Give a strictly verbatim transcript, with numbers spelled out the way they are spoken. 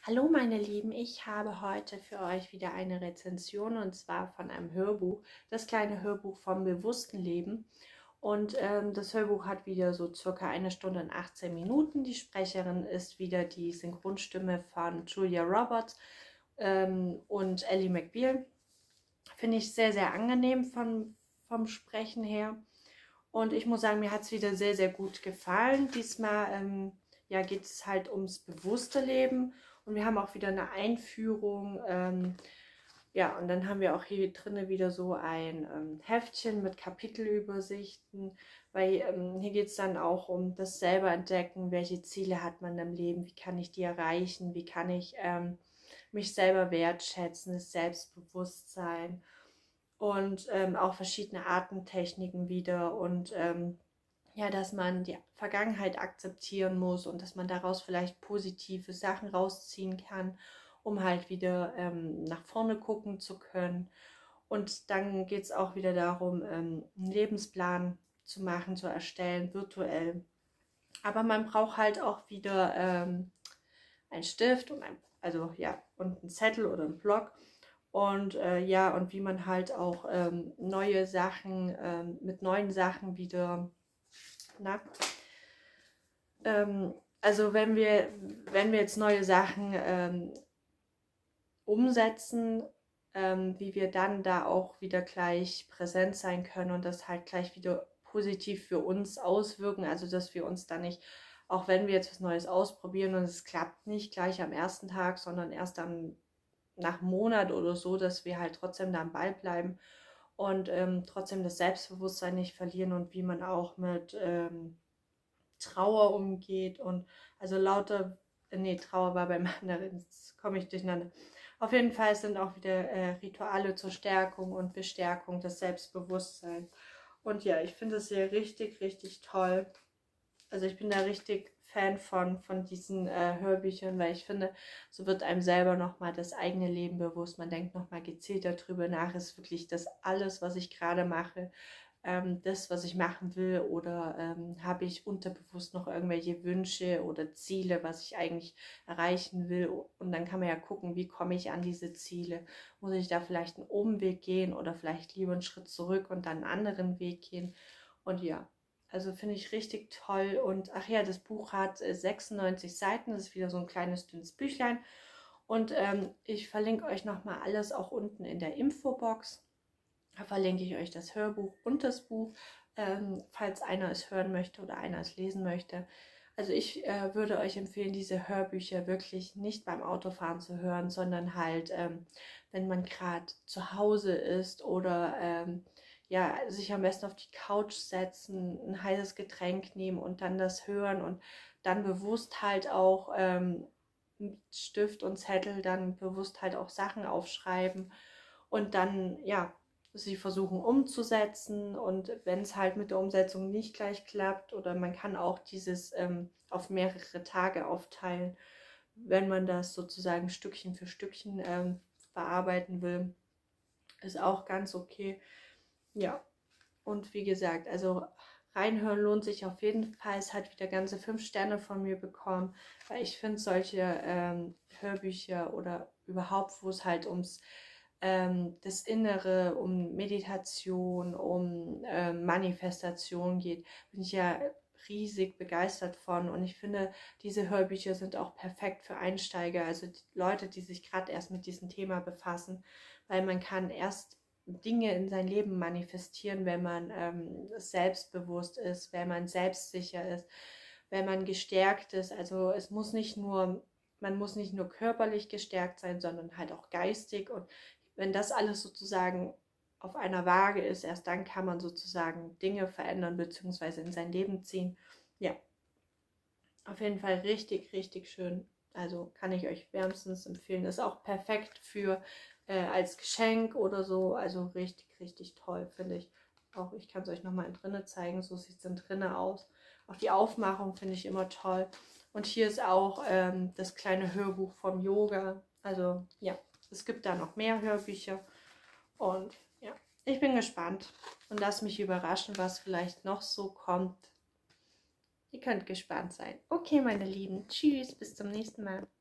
Hallo meine Lieben, ich habe heute für euch wieder eine Rezension und zwar von einem Hörbuch, das kleine Hörbuch vom bewussten Leben. Und ähm, das Hörbuch hat wieder so circa eine Stunde und achtzehn Minuten. Die Sprecherin ist wieder die Synchronstimme von Julia Roberts ähm, und Ally McBeal. Finde ich sehr, sehr angenehm von, vom Sprechen her. Und ich muss sagen, mir hat es wieder sehr, sehr gut gefallen. Diesmal ähm, ja, geht es halt ums bewusste Leben. Und wir haben auch wieder eine Einführung. Ähm, ja, und dann haben wir auch hier drinnen wieder so ein ähm, Heftchen mit Kapitelübersichten. Weil ähm, hier geht es dann auch um das selber entdecken. Welche Ziele hat man im Leben? Wie kann ich die erreichen? Wie kann ich ähm, mich selber wertschätzen? Das Selbstbewusstsein. Und ähm, auch verschiedene Atemtechniken wieder. Und ähm, ja, dass man die Vergangenheit akzeptieren muss und dass man daraus vielleicht positive Sachen rausziehen kann, um halt wieder ähm, nach vorne gucken zu können. Und dann geht es auch wieder darum, ähm, einen Lebensplan zu machen, zu erstellen, virtuell. Aber man braucht halt auch wieder ähm, einen Stift und ein, also ja, und einen Zettel oder einen Block. Und äh, ja, und wie man halt auch ähm, neue Sachen, ähm, mit neuen Sachen wieder na, ähm, also wenn wir, wenn wir jetzt neue Sachen ähm, umsetzen, ähm, wie wir dann da auch wieder gleich präsent sein können und das halt gleich wieder positiv für uns auswirken. Also dass wir uns da nicht, auch wenn wir jetzt was Neues ausprobieren und es klappt nicht gleich am ersten Tag, sondern erst dann nach einem Monat oder so, dass wir halt trotzdem da am Ball bleiben und ähm, trotzdem das Selbstbewusstsein nicht verlieren und wie man auch mit ähm, Trauer umgeht und also lauter, äh, nee, Trauer war beim anderen, jetzt komme ich durcheinander. Auf jeden Fall sind auch wieder äh, Rituale zur Stärkung und Bestärkung des Selbstbewusstseins. Und ja, ich finde es hier richtig, richtig toll. Also ich bin da richtig Fan von, von diesen äh, Hörbüchern, weil ich finde, so wird einem selber nochmal das eigene Leben bewusst. Man denkt nochmal gezielt darüber nach, ist wirklich das alles, was ich gerade mache, ähm, das, was ich machen will, oder ähm, habe ich unterbewusst noch irgendwelche Wünsche oder Ziele, was ich eigentlich erreichen will. Und dann kann man ja gucken, wie komme ich an diese Ziele. Muss ich da vielleicht einen Umweg gehen oder vielleicht lieber einen Schritt zurück und dann einen anderen Weg gehen. Und ja, also finde ich richtig toll. Und ach ja, das Buch hat äh, sechsundneunzig Seiten. Das ist wieder so ein kleines, dünnes Büchlein. Und ähm, ich verlinke euch nochmal alles auch unten in der Infobox. Da verlinke ich euch das Hörbuch und das Buch, ähm, falls einer es hören möchte oder einer es lesen möchte. Also ich äh, würde euch empfehlen, diese Hörbücher wirklich nicht beim Autofahren zu hören, sondern halt, ähm, wenn man gerade zu Hause ist oder ähm, ja, sich am besten auf die Couch setzen, ein heißes Getränk nehmen und dann das hören und dann bewusst halt auch ähm, mit Stift und Zettel dann bewusst halt auch Sachen aufschreiben und dann, ja, sie versuchen umzusetzen, und wenn es halt mit der Umsetzung nicht gleich klappt, oder man kann auch dieses ähm, auf mehrere Tage aufteilen, wenn man das sozusagen Stückchen für Stückchen ähm, bearbeiten will, ist auch ganz okay. Ja, und wie gesagt, also reinhören lohnt sich auf jeden Fall. Es hat wieder ganze fünf Sterne von mir bekommen, weil ich finde solche ähm, Hörbücher oder überhaupt, wo es halt ums ähm, das Innere, um Meditation, um ähm, Manifestation geht, bin ich ja riesig begeistert von. Und ich finde, diese Hörbücher sind auch perfekt für Einsteiger, also die Leute, die sich gerade erst mit diesem Thema befassen, weil man kann erst Dinge in sein Leben manifestieren, wenn man ähm, selbstbewusst ist, wenn man selbstsicher ist, wenn man gestärkt ist. Also es muss nicht nur, man muss nicht nur körperlich gestärkt sein, sondern halt auch geistig. Und wenn das alles sozusagen auf einer Waage ist, erst dann kann man sozusagen Dinge verändern bzw. in sein Leben ziehen. Ja, auf jeden Fall richtig, richtig schön. Also kann ich euch wärmstens empfehlen. Ist auch perfekt für äh, als Geschenk oder so. Also richtig, richtig toll, finde ich. Auch ich kann es euch nochmal drinnen zeigen. So sieht es dann drinnen aus. Auch die Aufmachung finde ich immer toll. Und hier ist auch ähm, das kleine Hörbuch vom Yoga. Also ja, es gibt da noch mehr Hörbücher. Und ja, ich bin gespannt und lasse mich überraschen, was vielleicht noch so kommt. Ihr könnt gespannt sein. Okay, meine Lieben. Tschüss, bis zum nächsten Mal.